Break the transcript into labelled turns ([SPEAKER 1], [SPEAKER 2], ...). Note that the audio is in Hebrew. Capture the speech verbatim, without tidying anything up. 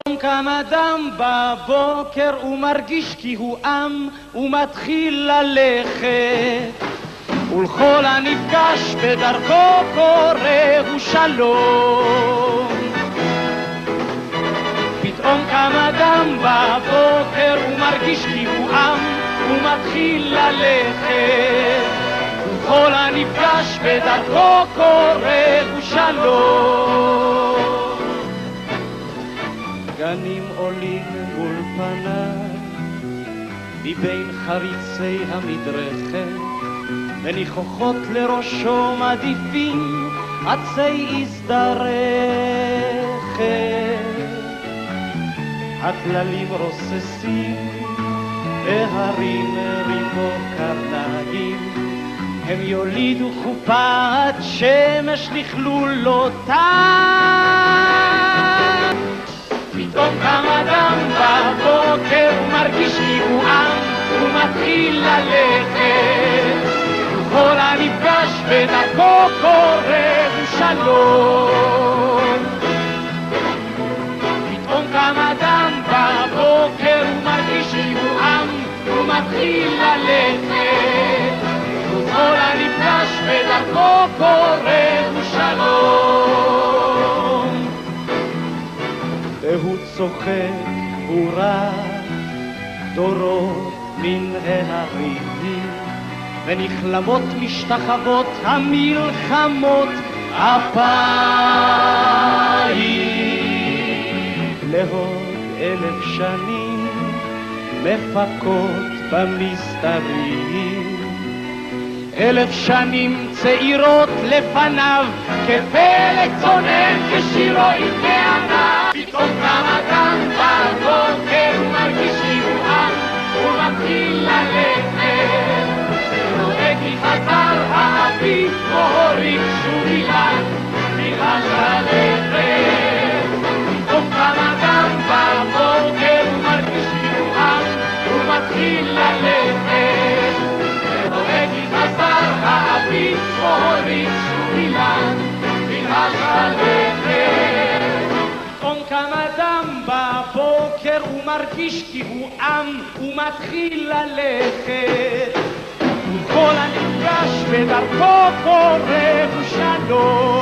[SPEAKER 1] קם אדם בבוקר ומרגיש כי הוא עם ומתחיל ללכת, ולכל הנפגש בדרכו קורא הוא שלום. פתאום קם אדם בבוקר ומרגיש כי הוא עם ומתחיל ללכת, ולכל הנפגש בדרכו קורא הוא שלום. גנים עולים מול פניו מבין חריצי המדרכת, וניחוחות לראשו מדיפים עצי הזדרכת. הכללים רוססים בהרים רימו קרניים, הם יולידו חופת שמש לכלולותיו. פתאום קם אדם בבוקר ומרגיש כי הוא עם ומתחיל ללכת, וכל הנפגש בדרכו קורא הוא שלום. פתאום קם אדם בבוקר ומרגיש כי הוא עם ומתחיל ללכת, וכל הנפגש בדרכו קורא הוא שלום. והוא צוחק ורק דורות מן ההרים, ונכלמות משתחוות המלחמות אפיים. לעוד אלף שנים מפקות במסתרים, אלף שנים צעירות לפניו, כפלג צונן כשירו יבנה ענב. פתאום קם אדם בבוקר ומרגיש כי הוא עם ומתחיל ללכת, רואה כי חזר האביב כמו הורים שוב אילן ניגש ללכת. פתאום קם אדם בבוקר ומרגיש כי הוא עם ומתחיל ללכת, רואה כי חזר האביב כמו הורים שוב אילן ניגש ללכת. פתאום קם אדם בבוקר ומרגיש כי הוא עם ומתחיל ללכת, וכל הנפגש בדרכו קורא הוא שלום.